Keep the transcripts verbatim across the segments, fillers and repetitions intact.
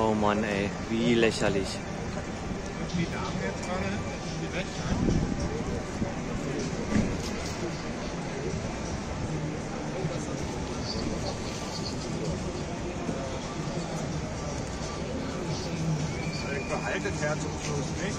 Oh Mann, ey, wie lächerlich. Die Damen jetzt gerade direkt. Veraltet Herz und Schluss, nicht?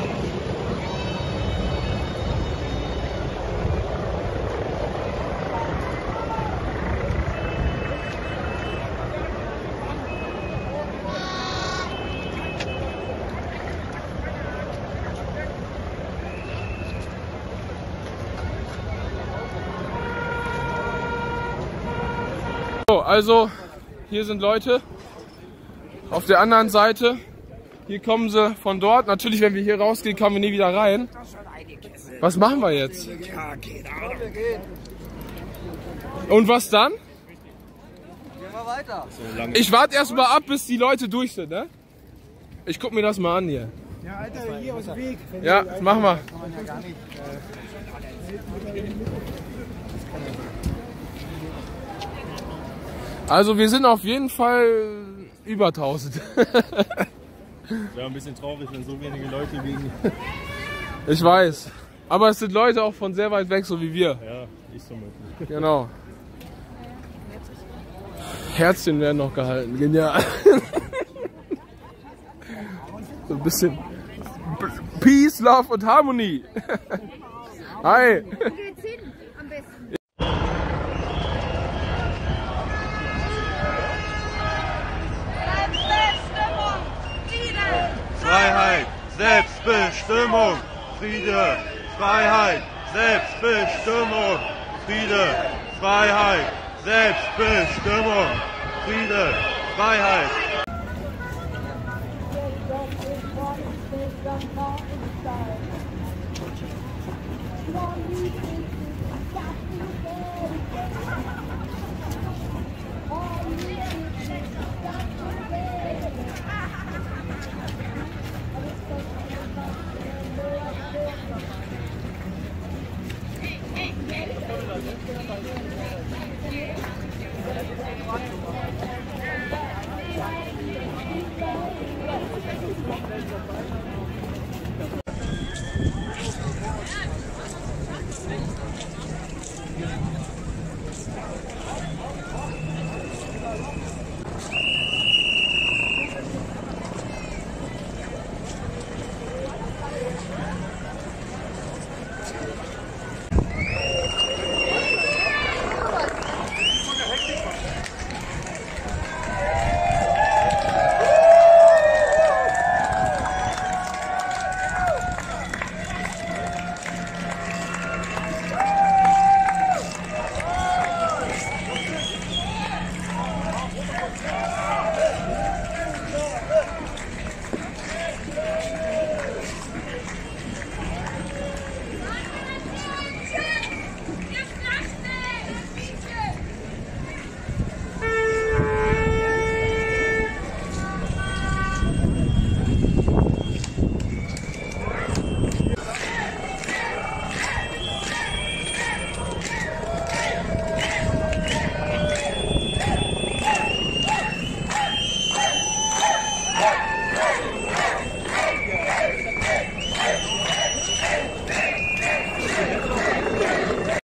So, also hier sind Leute auf der anderen Seite. Hier kommen sie von dort. Natürlich, wenn wir hier rausgehen, kommen wir nie wieder rein. Was machen wir jetzt? Und was dann? Gehen wir weiter. Ich warte erstmal ab, bis die Leute durch sind, ne? Ich guck mir das mal an hier. Ja, Alter, hier aus dem Weg. Ja, machen wir. Kann man ja gar nicht. Also wir sind auf jeden Fall über tausend. Wäre ein bisschen traurig, wenn so wenige Leute wegen. Ich weiß. Aber es sind Leute auch von sehr weit weg, so wie wir. Ja, ich so mit. Genau. Herzchen werden noch gehalten. Genial. So ein bisschen Peace, Love und Harmonie. Hi. Wo geht's hin am besten? Freiheit, Selbstbestimmung, Friede, Freiheit, Selbstbestimmung, Friede, Freiheit, Selbstbestimmung, Friede, Freiheit. Ja.